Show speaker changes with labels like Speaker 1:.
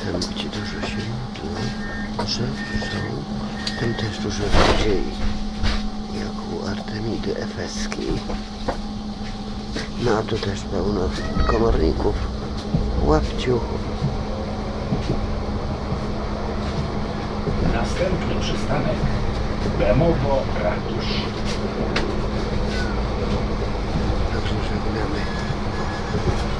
Speaker 1: Tam, gdzie dużo się modlą, żewrzą, tam też dużo ludzi, jak u Artemidy Efeskiej. No a tu też pełno komorników, łapciuchów.
Speaker 2: Następny przystanek Bemowo Ratusz.
Speaker 1: Także żegnamy.